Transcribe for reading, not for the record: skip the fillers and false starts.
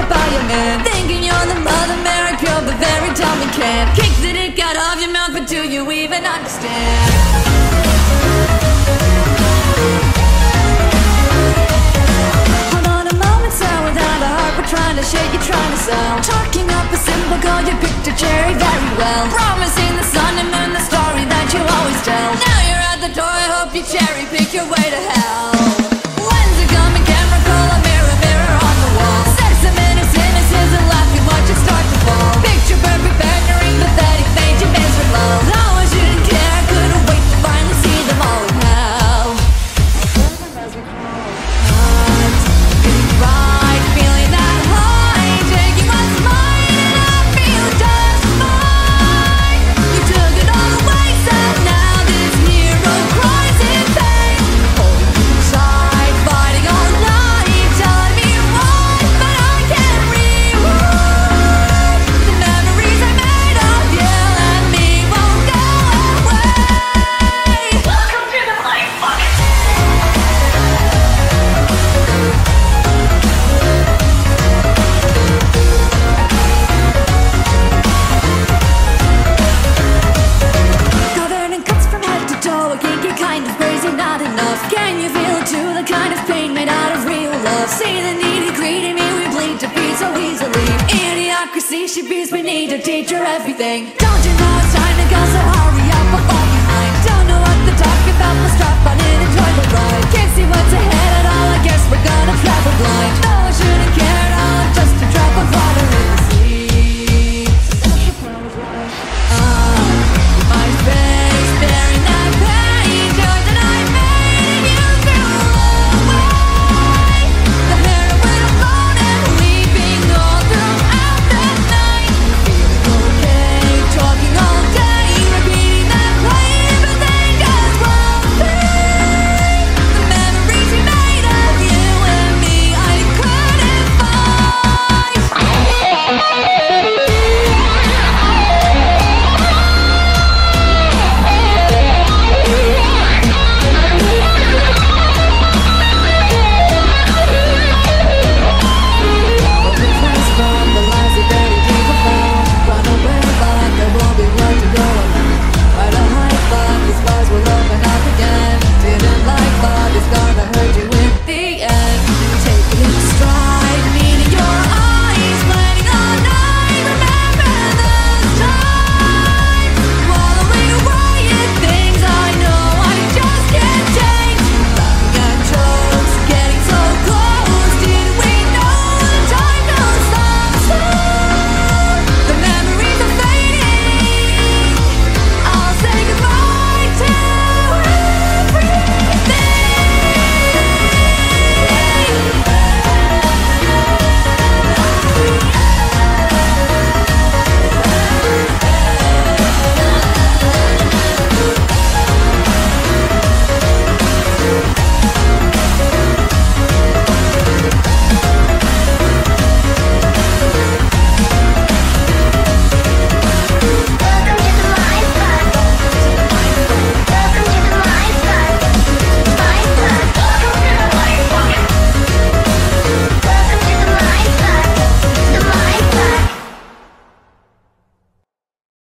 by your man, thinking you're the Mother Mary, pure but very dumb and can't kick the dick out of your mouth, but do you even understand? Hold on a moment, sir, without a heart, we're trying to shake you, trying to sell. Talking up a symbol, call your picture cherry very well. Promising the sun and moon the story that you always tell. Now you're at the door, I hope you cherry pick your way to hell. When's it coming, camera, call a mirror, mirror on the wall. Sexism and cynicism, laughing, watch it start to fall. Picture perfect pandering, pathetic, made you miserable. Though I shouldn't care, I couldn't wait to finally see them all we have. Getting right, feeling that high, taking what's mine, and I feel just fine. You took it all away, so now this hero cries in pain. Holding me inside, fighting all night, telling me why, but I can't rewind. The memories I made of you and me won't go away. Welcome to the life bucket. Covered in cuts from head to toe, a kinky kind of crazy, not enough. Can you feel it too? The kind of pain made out of real love. See the needy, greedy me, we bleed to be so easily. Idiocracy, she beats, we need to teach her everything. Don't you know it's time to go, so hurry up, I'm falling behind. Don't know what to talk about, let's drop on in, enjoy the ride. Can't see what's ahead.